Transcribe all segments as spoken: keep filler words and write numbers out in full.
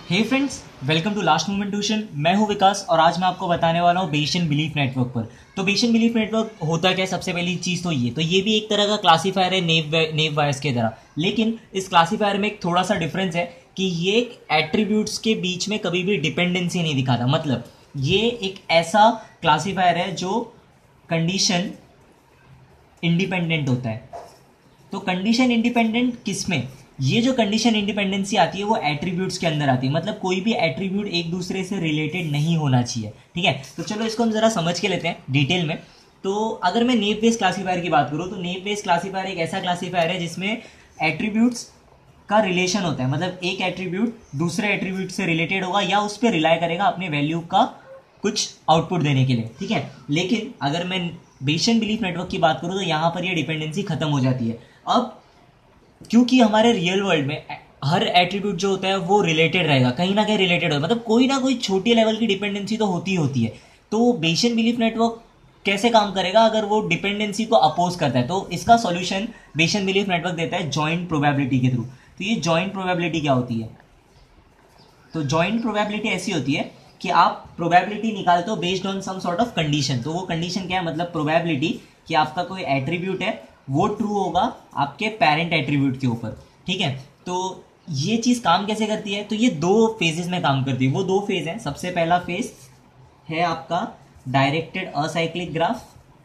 Hey friends, welcome to last moment tuition. मैं हूं विकास और आज मैं आपको बताने वाला हूं बेसियन बिलीफ नेटवर्क पर। तो बेसियन बिलीफ नेटवर्क होता क्या है? सबसे पहली चीज़ तो ये तो ये भी एक तरह का क्लासीफायर है नेव नेव बायस की तरह, लेकिन इस क्लासीफायर में एक थोड़ा सा डिफरेंस है कि ये एट्रीब्यूट्स के बीच में कभी भी डिपेंडेंसी नहीं दिखाता। मतलब ये एक ऐसा क्लासीफायर है जो कंडीशन इंडिपेंडेंट होता है। तो कंडीशन इंडिपेंडेंट किसमें? ये जो कंडीशन इंडिपेंडेंसी आती है वो एट्रीब्यूट्स के अंदर आती है। मतलब कोई भी एट्रीब्यूट एक दूसरे से रिलेटेड नहीं होना चाहिए। ठीक है, तो चलो इसको हम जरा समझ के लेते हैं डिटेल में। तो अगर मैं नेव बेस्ड क्लासीफायर की बात करूँ तो नेव बेस्ड क्लासीफायर एक ऐसा क्लासीफायर है जिसमें एट्रीब्यूट्स का रिलेशन होता है। मतलब एक एट्रीब्यूट दूसरे एट्रीब्यूट से रिलेटेड होगा या उस पर रिलाई करेगा अपने वैल्यू का कुछ आउटपुट देने के लिए। ठीक है, लेकिन अगर मैं बेसियन बिलीफ नेटवर्क की बात करूँ तो यहाँ पर ये डिपेंडेंसी खत्म हो जाती है। अब क्योंकि हमारे रियल वर्ल्ड में हर एट्रीब्यूट जो होता है वो रिलेटेड रहेगा, कहीं ना कहीं रिलेटेड होगा। मतलब कोई ना कोई छोटी लेवल की डिपेंडेंसी तो होती ही होती है। तो बेसियन बिलीफ नेटवर्क कैसे काम करेगा अगर वो डिपेंडेंसी को अपोज करता है? तो इसका सॉल्यूशन बेसियन बिलीफ नेटवर्क देता है जॉइंट प्रोबेबिलिटी के थ्रू। तो ये जॉइंट प्रोबेबिलिटी क्या होती है? तो जॉइंट प्रोबेबिलिटी ऐसी होती है कि आप प्रोबेबिलिटी निकालते हो based on some sort of condition. तो वो कंडीशन क्या है? मतलब प्रोबेबिलिटी कि आपका कोई एट्रीब्यूट है वो ट्रू होगा आपके पेरेंट एट्रीब्यूट के ऊपर। ठीक है, तो ये चीज काम कैसे करती है? तो ये दो फेजेस में काम करती है। वो दो फेज है। सबसे पहला फेज है आपका डायरेक्टेड असाइक्लिक ग्राफ,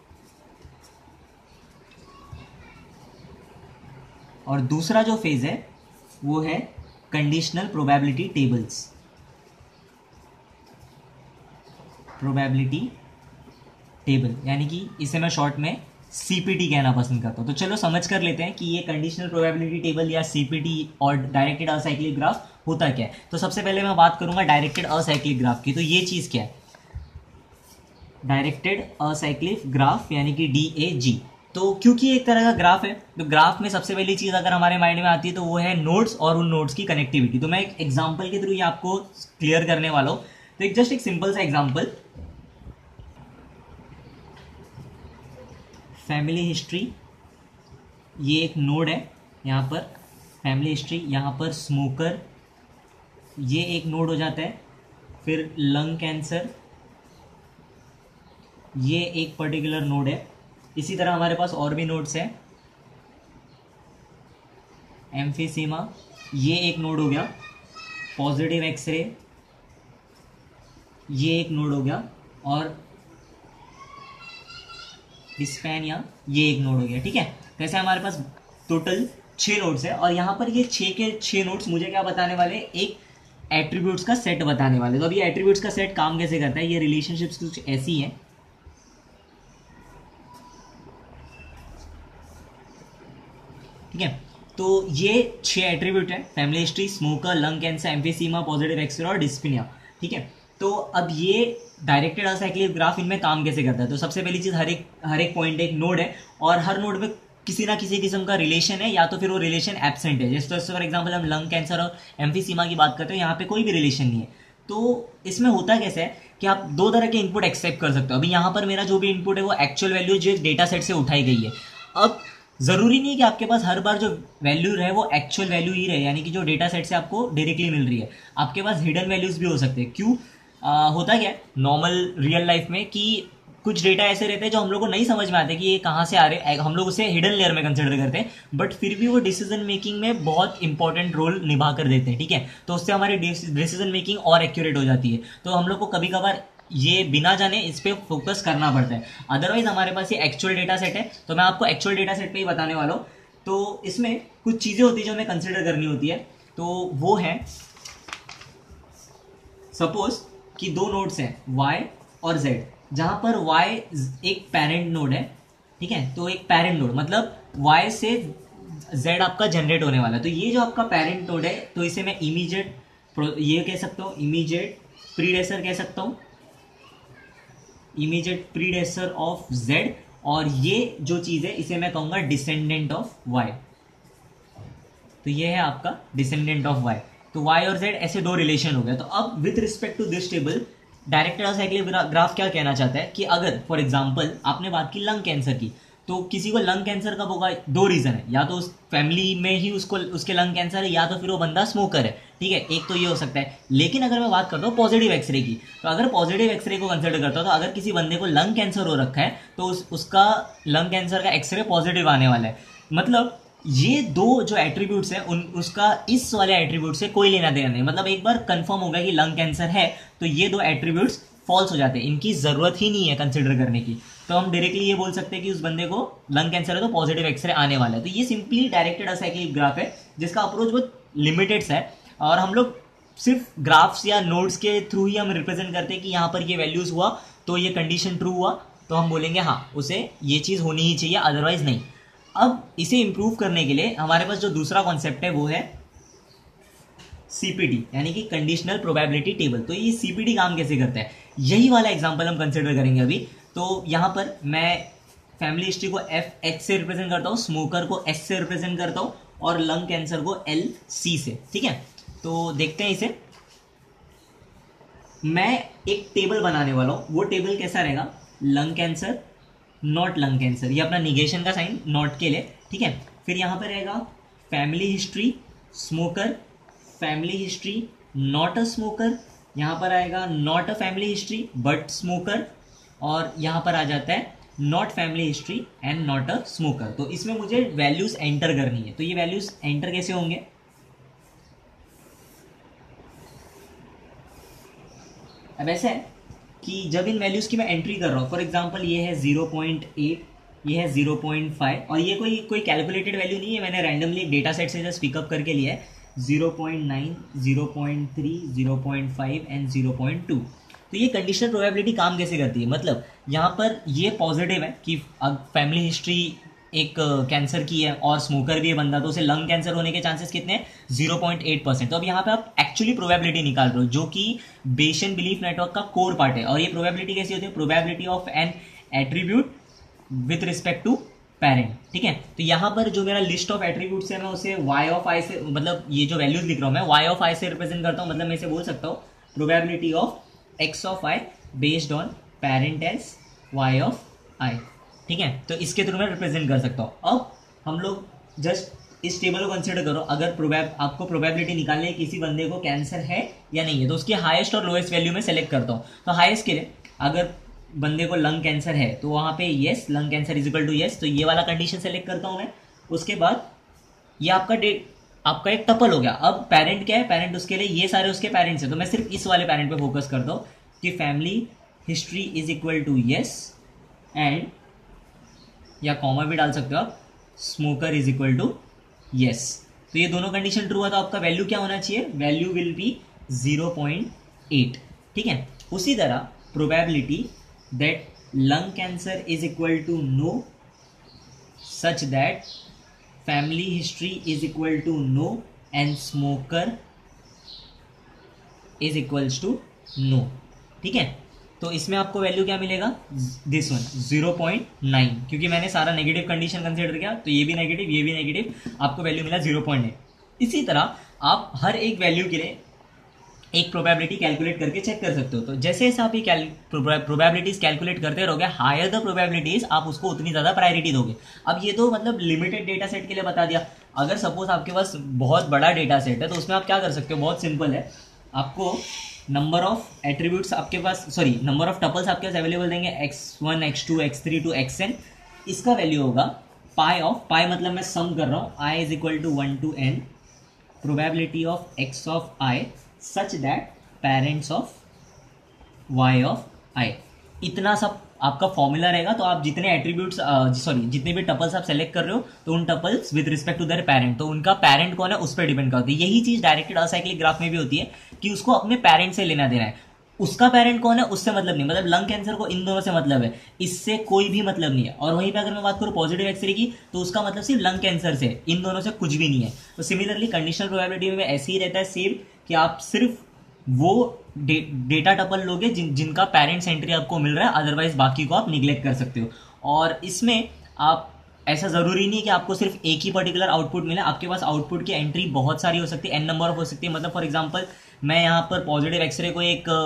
और दूसरा जो फेज है वो है conditional probability tables, probability table, यानी कि इसे मैं शॉर्ट में सीपीटी कहना पसंद करता हूं। तो चलो समझ कर लेते हैं कि ये कंडीशनल प्रोबेबिलिटी टेबल या सीपीटी और डायरेक्टेड असाइक्लिक ग्राफ होता क्या है। तो सबसे पहले मैं बात करूंगा डायरेक्टेड असाइक्लिक ग्राफ की। तो ये चीज क्या है? डायरेक्टेड असाइक्लिक ग्राफ यानी कि डी ए जी। तो क्योंकि एक तरह का ग्राफ है तो ग्राफ में सबसे पहली चीज अगर हमारे माइंड में आती है तो वो है नोड्स और उन नोड्स की कनेक्टिविटी। तो मैं एक एग्जाम्पल के थ्रू ये आपको क्लियर करने वाला हूं। तो एक जस्ट एक सिंपल सा एग्जाम्पल, फैमिली हिस्ट्री, ये एक नोड है यहाँ पर फैमिली हिस्ट्री, यहाँ पर स्मोकर, ये एक नोड हो जाता है। फिर लंग कैंसर, ये एक पर्टिकुलर नोड है। इसी तरह हमारे पास और भी नोड्स हैं। एम्फीसीमा, ये एक नोड हो गया। पॉजिटिव एक्सरे, ये एक नोड हो गया। और डिस्पेनिया, ये एक नोड हो गया। ठीक है, कैसे हमारे पास टोटल छह नोड्स है और यहाँ पर ये छह के छह नोड्स मुझे क्या बताने वाले? एक एट्रीब्यूट्स का सेट बताने वाले। तो अभी एट्रीब्यूट्स का सेट काम कैसे करता है? ये रिलेशनशिप्स कुछ ऐसी हैं। ठीक है, तो ये छह एट्रीब्यूट है, family history, smoker, lung cancer, emphysema, positive x ray और डिस्पेनिया। ठीक है, तो अब ये डायरेक्टेड असाइक्लिक ग्राफ इनमें काम कैसे करता है? तो सबसे पहली चीज, हर एक हर एक पॉइंट एक नोड है और हर नोड में किसी ना किसी किस्म का रिलेशन है या तो फिर वो रिलेशन एब्सेंट है। जैसे फॉर एग्जांपल हम लंग कैंसर और एम्फीसीमा की बात करते हैं, यहाँ पे कोई भी रिलेशन नहीं है। तो इसमें होता कैसे है कि आप दो तरह के इनपुट एक्सेप्ट कर सकते हो। अभी यहाँ पर मेरा जो भी इनपुट है वो एक्चुअल वैल्यू जो डेटा सेट से उठाई गई है। अब जरूरी नहीं है कि आपके पास हर बार जो वैल्यू रहे वो एक्चुअल वैल्यू ही रहे, यानी कि जो डेटा सेट से आपको डायरेक्टली मिल रही है। आपके पास हिडन वैल्यूज भी हो सकते हैं। क्यों? आ, होता क्या है नॉर्मल रियल लाइफ में कि कुछ डेटा ऐसे रहते हैं जो हम लोग को नहीं समझ में आते कि ये कहाँ से आ रहे हैं। हम लोग उसे हिडन लेयर में कंसिडर करते हैं, बट फिर भी वो डिसीजन मेकिंग में बहुत इंपॉर्टेंट रोल निभा कर देते हैं। ठीक है, तो उससे हमारी डिसीजन मेकिंग और एक्यूरेट हो जाती है। तो हम लोग को कभी कभार ये बिना जाने इस पर फोकस करना पड़ता है। अदरवाइज हमारे पास ये एक्चुअल डेटा सेट है, तो मैं आपको एक्चुअल डेटा सेट पे ही बताने वाला हूँ। तो इसमें कुछ चीज़ें होती है जो हमें कंसिडर करनी होती है। तो वो है, सपोज कि दो नोड्स हैं y और z, जहां पर y एक पेरेंट नोड है। ठीक है, तो एक पेरेंट नोड मतलब y से z आपका जनरेट होने वाला है। तो ये जो आपका पेरेंट नोड है तो इसे मैं इमीडिएट ये कह सकता हूँ, इमीडिएट प्रीडेसर कह सकता हूँ, इमीडिएट प्रीडेसर ऑफ z। और ये जो चीज है इसे मैं कहूंगा डिसेंडेंट ऑफ y। तो ये है आपका डिसेंडेंट ऑफ y। तो y और z ऐसे दो रिलेशन हो गए। तो अब with respect to this table directed acyclic graph क्या कहना चाहता है कि अगर फॉर एग्जांपल आपने बात की लंग कैंसर की, तो किसी को लंग कैंसर कब होगा, दो रीजन है, या तो उस फैमिली में ही उसको उसके लंग कैंसर है, या तो फिर वो बंदा स्मोकर है, ठीक है, एक तो ये हो सकता है। लेकिन अगर मैं बात करता हूँ पॉजिटिव एक्सरे की, तो अगर पॉजिटिव एक्सरे को कंसिडर करता हूँ तो अगर किसी बंदे को लंग कैंसर हो रखा है तो उस उसका लंग कैंसर का एक्सरे पॉजिटिव आने वाला है। मतलब ये दो जो एट्रीब्यूट्स हैं उन उसका इस वाले एट्रीब्यूट से कोई लेना देना नहीं। मतलब एक बार कंफर्म हो गया कि लंग कैंसर है तो ये दो एट्रीब्यूट्स फॉल्स हो जाते हैं, इनकी जरूरत ही नहीं है कंसिडर करने की। तो हम डायरेक्टली ये बोल सकते हैं कि उस बंदे को लंग कैंसर है तो पॉजिटिव एक्सरे आने वाला है। तो ये सिंपली डायरेक्टेड असाइक्लिक ग्राफ है जिसका अप्रोच बहुत लिमिटेड है, और हम लोग सिर्फ ग्राफ्स या नोड्स के थ्रू ही हम रिप्रेजेंट करते हैं कि यहाँ पर ये वैल्यूज हुआ तो ये कंडीशन ट्रू हुआ तो हम बोलेंगे हाँ उसे ये चीज़ होनी ही चाहिए, अदरवाइज नहीं। अब इसे इंप्रूव करने के लिए हमारे पास जो दूसरा कॉन्सेप्ट है वो है सीपीटी, यानी कि कंडीशनल प्रोबेबिलिटी टेबल। तो ये सीपीटी काम कैसे करता है, यही वाला एग्जांपल हम कंसिडर करेंगे अभी। तो यहाँ पर मैं फैमिली हिस्ट्री को एफ एच से रिप्रेजेंट करता हूँ, स्मोकर को एस से रिप्रेजेंट करता हूँ, और लंग कैंसर को एल सी से, ठीक है। तो देखते हैं इसे। मैं एक टेबल बनाने वाला हूँ, वो टेबल कैसा रहेगा, lung cancer not lung cancer, ये अपना निगेशन का साइन नॉट के लिए, ठीक है। फिर यहाँ पर रहेगा family history smoker, family history not a smoker, यहाँ पर आएगा not a family history but smoker, और यहाँ पर आ जाता है not family history and not a smoker. तो इसमें मुझे वैल्यूज एंटर करनी है। तो ये वैल्यूज एंटर कैसे होंगे, अब ऐसा है कि जब इन वैल्यूज की मैं एंट्री कर रहा हूँ, फॉर एग्जांपल ये है ज़ीरो पॉइंट एट, ये है ज़ीरो पॉइंट फाइव, और ये कोई कोई कैलकुलेटेड वैल्यू नहीं है, मैंने रैंडमली एक डेटा सेट से जस्ट पिकअप करके लिया है, zero point nine, zero point three, zero point five and zero point two. तो ये कंडीशनल प्रोबेबिलिटी काम कैसे करती है, मतलब यहाँ पर ये पॉजिटिव है कि अब फैमिली हिस्ट्री एक कैंसर की है और स्मोकर भी है बंदा, तो उसे लंग कैंसर होने के चांसेस कितने हैं, ज़ीरो पॉइंट एट परसेंट। तो अब यहाँ पे आप एक्चुअली प्रोबेबिलिटी निकाल रहे हो जो कि बेशन बिलीफ नेटवर्क का कोर पार्ट है। और ये प्रोबेबिलिटी कैसी होती है, probability of an attribute with respect to parent, ठीक है। तो यहाँ पर जो मेरा लिस्ट ऑफ एट्रीब्यूट्स है मैं उसे वाई ऑफ आई से, मतलब ये जो वैल्यूज लिख रहा हूँ मैं वाई ऑफ आई से रिप्रेजेंट करता हूँ। मतलब मैं इसे बोल सकता हूँ probability of x of i based on parent as y of i, ठीक है। तो इसके थ्रू मैं रिप्रेजेंट कर सकता हूँ। अब हम लोग जस्ट इस टेबल को कंसिडर करो, अगर प्रोबेब आपको प्रोबेबिलिटी निकालनी है किसी बंदे को कैंसर है या नहीं है, तो उसकी हाईएस्ट और लोएस्ट वैल्यू में सेलेक्ट करता हूँ। तो हाईएस्ट के लिए अगर बंदे को लंग कैंसर है तो वहाँ पे yes, lung cancer is equal to yes, तो ये वाला कंडीशन सेलेक्ट करता हूँ मैं। उसके बाद ये आपका डेट आपका एक टपल हो गया। अब पेरेंट क्या है, पेरेंट उसके लिए ये सारे उसके पेरेंट्स हैं, तो मैं सिर्फ इस वाले पेरेंट पे फोकस करता हूँ कि family history is equal to yes and, या कॉमा भी डाल सकते हो आप, smoker is equal to yes. तो ये दोनों कंडीशन ट्रू है तो आपका वैल्यू क्या होना चाहिए, value will be zero point eight, ठीक है। उसी तरह probability that lung cancer is equal to no such that family history is equal to no and smoker is equals to no, ठीक है। तो इसमें आपको वैल्यू क्या मिलेगा, this one zero point nine, क्योंकि मैंने सारा नेगेटिव कंडीशन कंसीडर किया तो ये भी नेगेटिव ये भी नेगेटिव, आपको वैल्यू मिला ज़ीरो पॉइंट नाइन। इसी तरह आप हर एक वैल्यू के लिए एक प्रोबेबिलिटी कैलकुलेट करके चेक कर सकते हो। तो जैसे जैसे आप ये प्रोबेबिलिटीज कैलकुलेट करते रहोगे, हायर द प्रोबेबिलिटीज आप उसको उतनी ज़्यादा प्रायोरिटी दोगे। अब ये तो मतलब लिमिटेड डेटा सेट के लिए बता दिया। अगर सपोज आपके पास बहुत बड़ा डेटा सेट है तो उसमें आप क्या कर सकते हो, बहुत सिंपल है, आपको नंबर ऑफ एट्रीब्यूट्स आपके पास, सॉरी नंबर ऑफ टपल्स आपके पास अवेलेबल देंगे, x one x two x three to x n. इसका वैल्यू होगा पाई ऑफ, पाई मतलब मैं सम कर रहा हूँ, i is equal to one to n probability of x of i such that parents of y of i. इतना सब आपका फॉर्मूला रहेगा। तो आप जितने एट्रीब्यूट्स सॉरी जितने भी टपल्स आप सेलेक्ट कर रहे हो तो उन tuples with respect to their parent, तो उनका पेरेंट कौन है उस पर डिपेंड करती है। यही चीज डायरेक्टेड असाइक्लिक ग्राफ में भी होती है कि उसको अपने पेरेंट से लेना देना है, उसका पेरेंट कौन है उससे मतलब नहीं। मतलब लंग कैंसर को इन दोनों से मतलब है, इससे कोई भी मतलब नहीं है। और वहीं पे अगर मैं बात करूँ पॉजिटिव एक्सरे की तो उसका मतलब सिर्फ लंग कैंसर से, इन दोनों से कुछ भी नहीं है। तो सिमिलरली कंडीशनल प्रोबेबिलिटी में ऐसे ही रहता है सेम, कि आप सिर्फ वो डे, डेटा टपल लोगे जिन जिनका पेरेंट्स एंट्री आपको मिल रहा है, अदरवाइज बाकी को आप निग्लेक्ट कर सकते हो। और इसमें आप ऐसा जरूरी नहीं कि आपको सिर्फ एक ही पर्टिकुलर आउटपुट मिले, आपके पास आउटपुट की एंट्री बहुत सारी हो सकती है, एन नंबर ऑफ हो सकती है। मतलब फॉर एग्जांपल मैं यहाँ पर पॉजिटिव एक्सरे को एक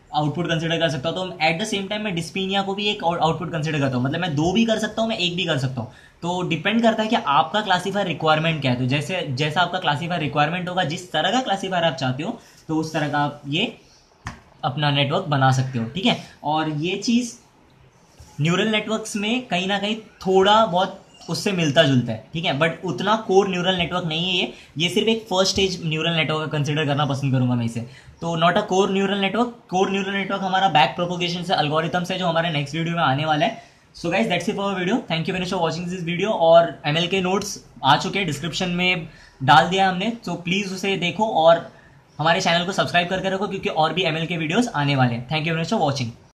आउटपुट कंसिडर कर सकता हूँ, तो एट द सेम टाइम मैं डिस्पीनिया को भी एक आउटपुट कंसिडर करता हूँ, मतलब मैं दो भी कर सकता हूँ, मैं एक भी कर सकता हूँ। तो डिपेंड करता है कि आपका क्लासीफायर रिक्वायरमेंट क्या है। तो जैसे जैसा आपका क्लासीफायर रिक्वायरमेंट होगा, जिस तरह का क्लासीफायर आप चाहते हो, तो उस तरह का आप ये अपना नेटवर्क बना सकते हो, ठीक है। और ये चीज़ न्यूरल नेटवर्क्स में कहीं ना कहीं थोड़ा बहुत उससे मिलता जुलता है, ठीक है, बट उतना कोर न्यूरल नेटवर्क नहीं है ये ये सिर्फ एक first stage neural network consider करना पसंद करूंगा मैं इसे। तो not a core neural network. Core neural network हमारा बैक प्रोपोगेशन से एल्गोरिथम से जो हमारे नेक्स्ट वीडियो में आने वाला है। So guys that's it for video, thank you very much for watching this video. और एमएल के नोट्स आ चुके हैं, डिस्क्रिप्शन में डाल दिया हमने, तो प्लीज़ उसे देखो और हमारे चैनल को सब्सक्राइब करके रखो, क्योंकि और भी एमएल के वीडियोस आने वाले हैं। Thank you very much for watching.